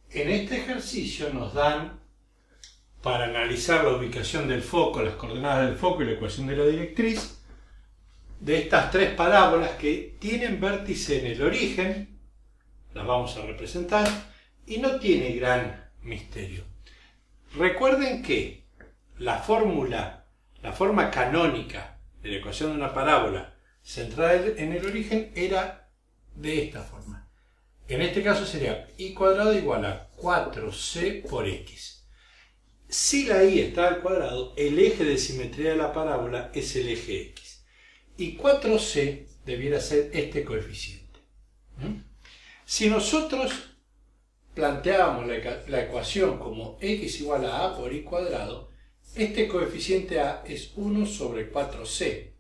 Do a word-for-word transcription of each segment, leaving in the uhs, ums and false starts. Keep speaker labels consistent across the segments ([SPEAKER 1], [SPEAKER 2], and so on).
[SPEAKER 1] En este ejercicio nos dan, para analizar la ubicación del foco, las coordenadas del foco y la ecuación de la directriz, de estas tres parábolas que tienen vértice en el origen, las vamos a representar, y no tiene gran misterio. Recuerden que la fórmula, la forma canónica de la ecuación de una parábola centrada en el origen era de esta forma. En este caso sería y cuadrado igual a cuatro c por x. Si la y está al cuadrado, el eje de simetría de la parábola es el eje x. Y cuatro c debiera ser este coeficiente. ¿Mm? Si nosotros planteábamos la, la ecuación como x igual a a por y cuadrado, este coeficiente a es uno sobre cuatro c.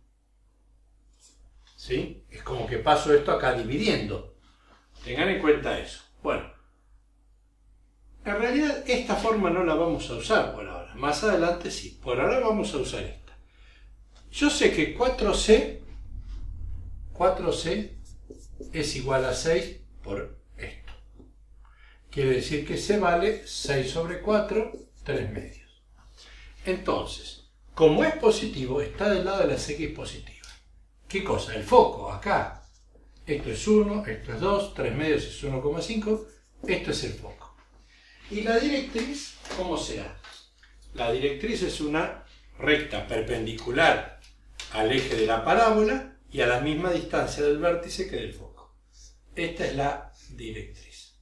[SPEAKER 1] ¿Sí? Es como que paso esto acá dividiendo. Tengan en cuenta eso. Bueno, en realidad esta forma no la vamos a usar por ahora. Más adelante sí. Por ahora vamos a usar esta. Yo sé que cuatro c, cuatro c es igual a seis por esto. Quiere decir que c vale seis sobre cuatro, tres medios. Entonces, como es positivo, está del lado de las x positivas. ¿Qué cosa? El foco, acá. Esto es uno, esto es dos, tres medios es uno coma cinco, esto es el foco. ¿Y la directriz cómo será? La directriz es una recta perpendicular al eje de la parábola y a la misma distancia del vértice que del foco. Esta es la directriz.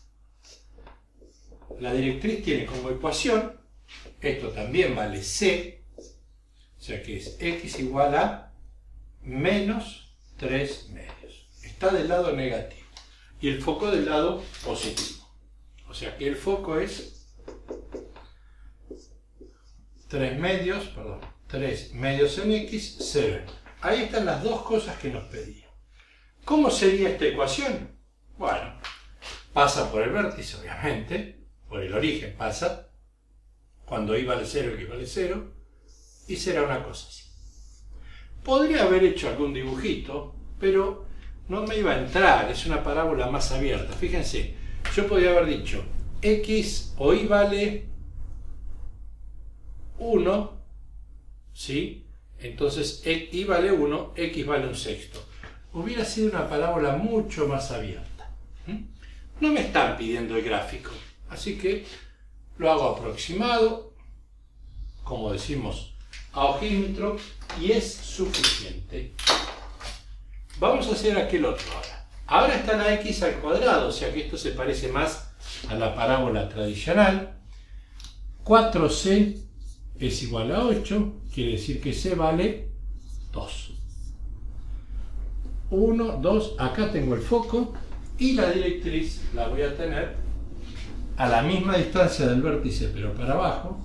[SPEAKER 1] La directriz tiene como ecuación, esto también vale c, o sea que es x igual a menos tres medios. Está del lado negativo y el foco del lado positivo. O sea que el foco es tres medios, perdón, tres medios en x, cero. Ahí están las dos cosas que nos pedían. ¿Cómo sería esta ecuación? Bueno, pasa por el vértice, obviamente, por el origen pasa, cuando y vale cero, x vale cero, y será una cosa así. Podría haber hecho algún dibujito, pero no me iba a entrar, es una parábola más abierta. Fíjense, yo podría haber dicho x o y vale uno, ¿sí? Entonces y vale uno, x vale un sexto. Hubiera sido una parábola mucho más abierta. ¿Mm? No me están pidiendo el gráfico, así que lo hago aproximado, como decimos, a ojímetro, y es suficiente. Vamos a hacer aquel otro ahora. Ahora está la x al cuadrado, o sea que esto se parece más a la parábola tradicional. cuatro c es igual a ocho, quiere decir que c vale dos. uno, dos, acá tengo el foco y la directriz la voy a tener a la misma distancia del vértice, pero para abajo.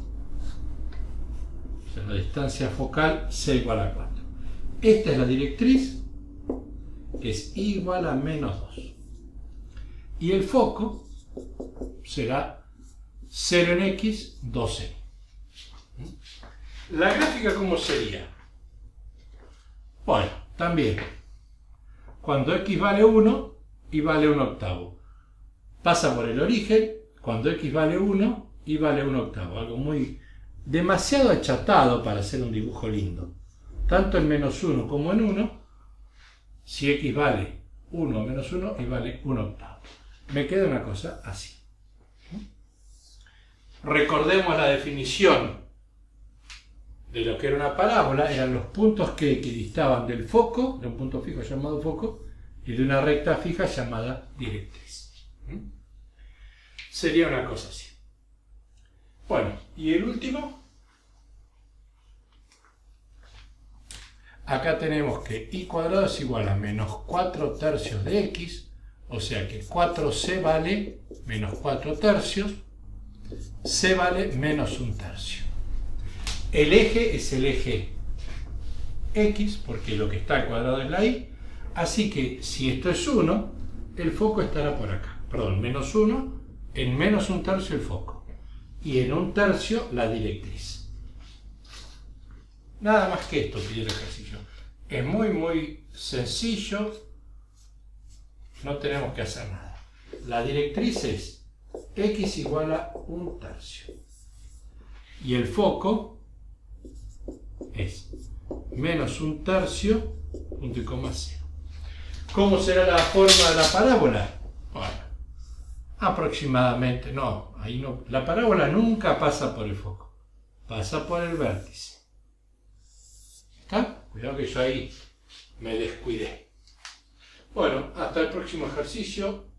[SPEAKER 1] O sea, la distancia focal c igual a cuatro. Esta es la directriz, que es igual a menos dos. Y el foco será cero en x, dos en y. ¿La gráfica cómo sería? Bueno, también, cuando x vale uno, y vale un octavo. Pasa por el origen, cuando x vale uno, y vale un octavo. Algo muy demasiado achatado para hacer un dibujo lindo. Tanto en menos uno como en uno, si x vale uno menos uno, y vale un octavo. Me queda una cosa así. Recordemos la definición de lo que era una parábola. Eran los puntos que equidistaban del foco, de un punto fijo llamado foco, y de una recta fija llamada directriz. Sería una cosa así. Bueno, y el último. Acá tenemos que y cuadrado es igual a menos cuatro tercios de x, o sea que cuatro c vale menos cuatro tercios, c vale menos un tercio. El eje es el eje x, porque lo que está al cuadrado es la y, así que si esto es uno, el foco estará por acá. Perdón, menos uno, en menos un tercio el foco, y en un tercio la directriz. Nada más que esto pide el ejercicio. Es muy muy sencillo, no tenemos que hacer nada. La directriz es x igual a un tercio. Y el foco es menos un tercio, punto y coma cero. ¿Cómo será la forma de la parábola? Bueno, aproximadamente, no, ahí no, la parábola nunca pasa por el foco, pasa por el vértice. ¿Está? Cuidado que yo ahí me descuidé. Bueno, hasta el próximo ejercicio.